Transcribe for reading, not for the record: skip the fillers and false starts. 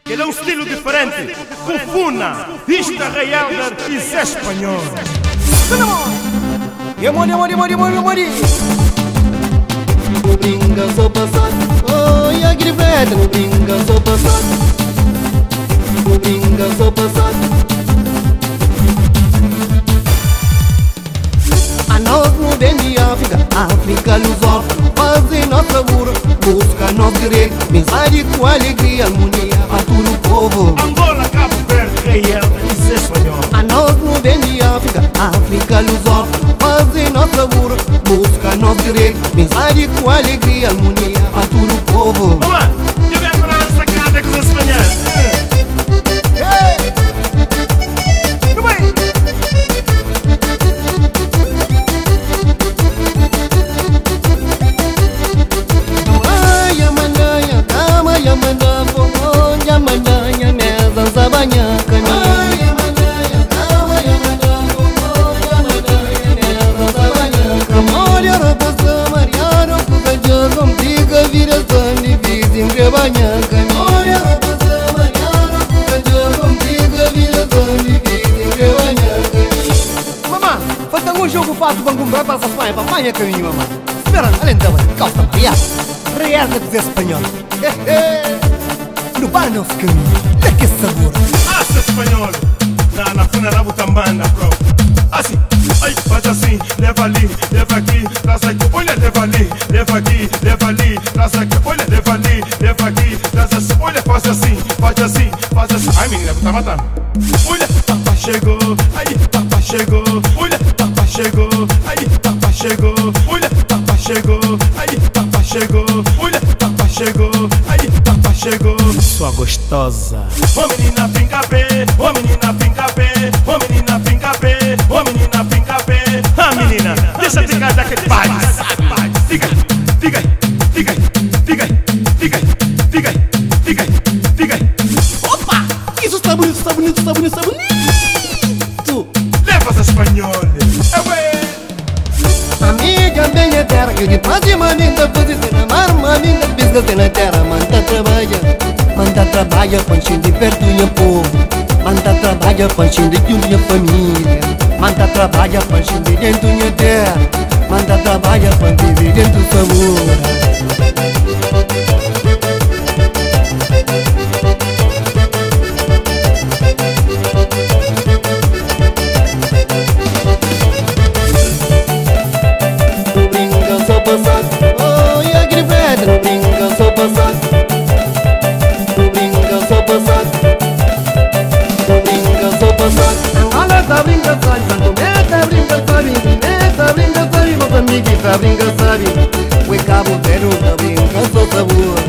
Ele é um estilo diferente. Cufuna, isto é real de artista espanhol. No brinca só passar, oh, e a griveta. No brinca só passar, no brinca só passar. A nós não vem de África, África lusófona. Fazem nossa labor, busca nosso direito. Mensagem com alegria, harmonia a todo o povo. Angola, Cabo Verde, real de artista espanhol. A nós não vem de África, África lusófona. Fazem nossa labor, busca nosso direito. Mensagem com alegria, harmonia a todo o povo. Vamos lá, eu venho para essa casa com os espanhóis. Mamã, falta um jogo fácil para comprar para essa Espanha, para apanhar caminho, mamã. Espera, além da calça Maria, real de dizer espanhol. No bar não se caminho, daqui sabor. Assa espanhol, na funeral tambanda, bro. Assim, ai, faz assim, leva ali, leva aqui, traz aqui, olha, leva ali, leva aqui, leva ali, traz aqui, olha, leva ali, leva aqui, traz assim, olha, faz assim, faz assim, faz assim. Ai, menina, tá matando. Olha, papai chegou, aí, papai chegou, olha, papai chegou, aí, papai chegou, olha, papai chegou, aí, papai chegou, olha, papai chegou, aí, papai chegou. Sua gostosa. Ô menina, finca bem, ô menina, finca bem, ô menina, finca bem, ô menina, finca bem. Ah, menina, deixa de ficar daquele pai. Fica, fica, fica, fica, fica, fica, fica, fica. Opa! Isso está bonito, está bonito, está bonito, está bonito! Leva os espanhóis. Amiga minha terra, que de paz e maninda, posição na mar, maninda, bisgas na terra, manda trabalha, panchim de perto do povo, manda trabalha, panchim de minha família, manda trabalha, panchim de dentro da terra, manda trabalha, panchim de dentro do sabor. Tá brinca, sabe? O Cabo Verde, tá brinca, só sabor.